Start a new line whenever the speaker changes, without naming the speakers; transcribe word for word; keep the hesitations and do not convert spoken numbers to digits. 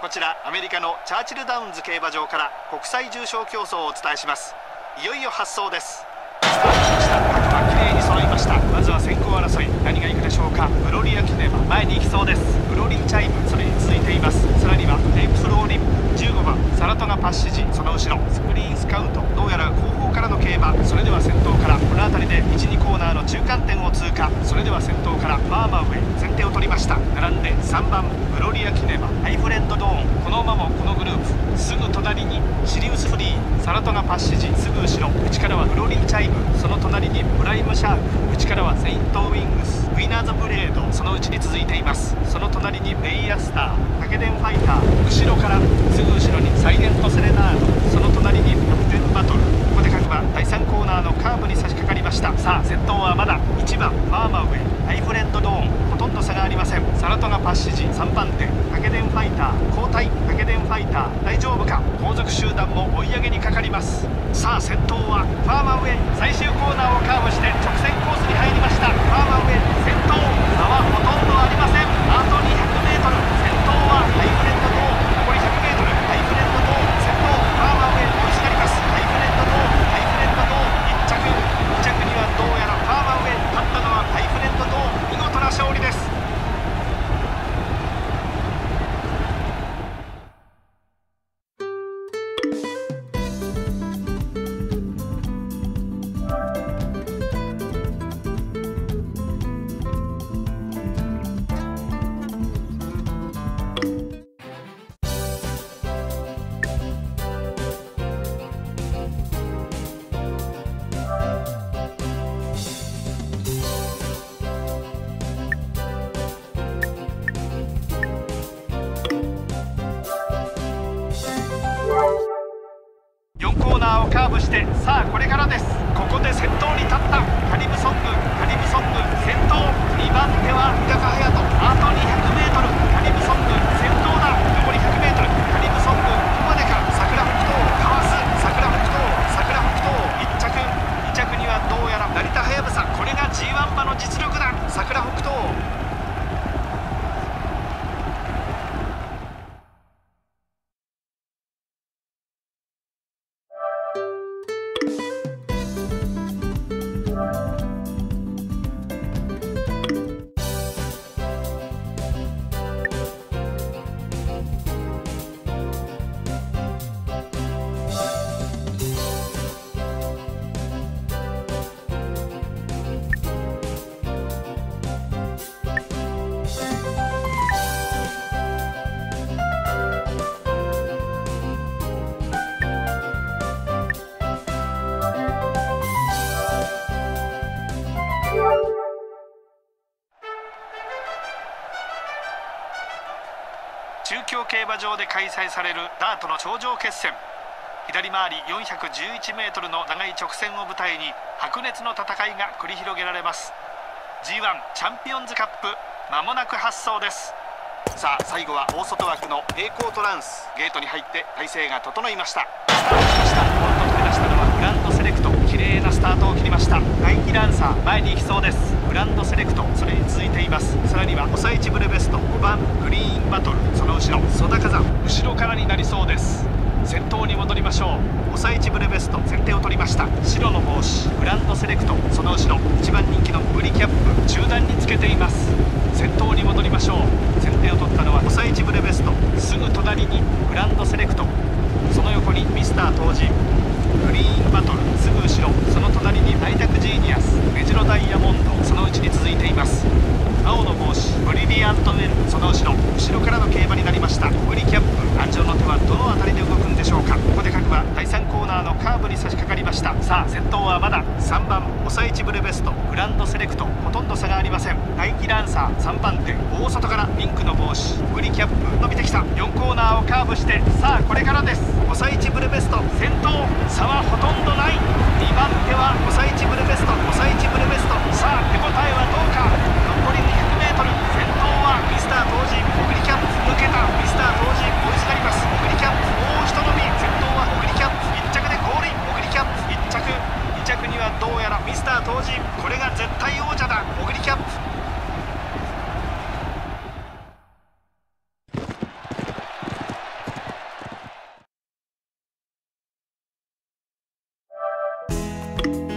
ちらアメリカのチャーチルダウンズ競馬場から国際重賞競争をお伝えします。いよいよ発走です。スタートしました。各馬きれいに揃いました。まずは先行争い、何がいくでしょうか。グロリアキネマ前に行きそうです。グロリーチャイムそれに続いています。さらにはテープスローリンじゅうごばんサラトガパッシジ、その後ろスクリーンスカウト、どうやら後方からの競馬。それでは先頭からこの辺りでいちにコーナーの中間点を通過。それでは先頭からファーマウェイ先手を取りました。並んでさんばんグロリアキネマ、ハイフレンドドーン、この馬もこのグループ。すぐ隣にシリウスフリー、サラトガパッシジ、すぐ後ろ内からはグロリーチャイム、その隣にプライムシャーク、内からはセイントウィングス、ウィナーズブレード、そのうちに続いています。その隣にベイアスター、タケデンファイター、後ろからすぐ後ろにサイレントセレナード、その隣にキャプテンバトル。ここで各馬だいさんコーナーのカーブに差し掛かりました。さあ先頭はまだいちばんファーマウェイ、ハイフレンドドーン、ほとんど差がありません。サラトガパッシジさんばんて、タケデンファイター交代、タケデンファイター大丈夫か。後続集団も追い上げにかかります。さあ先頭はファーマウェイ、最終コーナーをカーブして直線コースに入りました。ファーマウェイ先頭、差はほとんどありません。あとにひゃくメートル、先頭はハイフレンドドーン、残りひゃくメートル、ハイフレンドドーン先頭、ファーマウェイ追いすがります。ハイフレンドドーン、ハイフレンドドーンいっちゃく、にちゃくにはどうやらファーマウェイ、勝ったのはハイフレンドドーン、見事な勝利です。よんコーナーをカーブして、さあこれからです。ここで先頭に立ったカリブソング、カリブソング先頭、にばんては三鷹隼人、あとにひゃくメートル、カリブソング先頭だ。残りひゃくメートル、カリブソングここまでか。桜北東かわす、桜北東、桜北東いっちゃく、にちゃくにはどうやら成田はやぶさ、これが ジーワン 馬の実力だ。桜北東中京競馬場で開催されるダートの頂上決戦。左回りよんひゃくじゅういちメートルの長い直線を舞台に白熱の戦いが繰り広げられます。 ジーワン チャンピオンズカップ、まもなく発走です。さあ最後は大外枠の平行トランス、ゲートに入って体勢が整いました。スタートしました。ポンと飛び出したのはグランドセレクト、綺麗なスタートを切りました。大気ランサー前に行きそうです。グランドセレクトそれに続いています。さらにはオサイチブレベストごばんグリーンバトル、その後ろソダ火山、後ろからになりそうです。先頭に戻りましょう。オサイチブレベスト先手を取りました。白の帽子グランドセレクト、その後ろいちばん人気のブリキャップ中段につけています。先頭に戻りましょう。先手を取ったのはオサイチブレベスト、すぐ隣にグランドセレクト、その横にミスター当時グリーンバトル、すぐ後ろその隣にナイタクジーニアス、メジロダイヤモンド、そのうちに続いています。青の帽子ブリリアントウェル、その後ろ後ろからの競馬になりました。ブリキャップ、安城の手はどの辺りで動くんでしょうか。ここで各馬だいさんコーナーのカーブに差し掛かりました。さあ先頭はまださんばんオサイチブレベストグランドセレクト、ほとんど差がありません。大気ランサーさんばんて、大外からピンクの帽子ブリキャップ伸びてきた。よんコーナーをカーブして、さあこれからです。オサイチブレベスト先頭、差はほとんどない。にばんてはオサイチブレベスト、オサイチブレベスト、さあ手応えはどうか。残りにひゃくメートル、先頭はミスター当時オグリキャップ、抜けたミスター当時追いすがります。オグリキャップもうひと伸び、先頭はオグリキャップいっちゃくでゴールイン。オグリキャップいっちゃく、にちゃくにはどうやらミスター当時、これが絶対王者だ。オグリキャップます。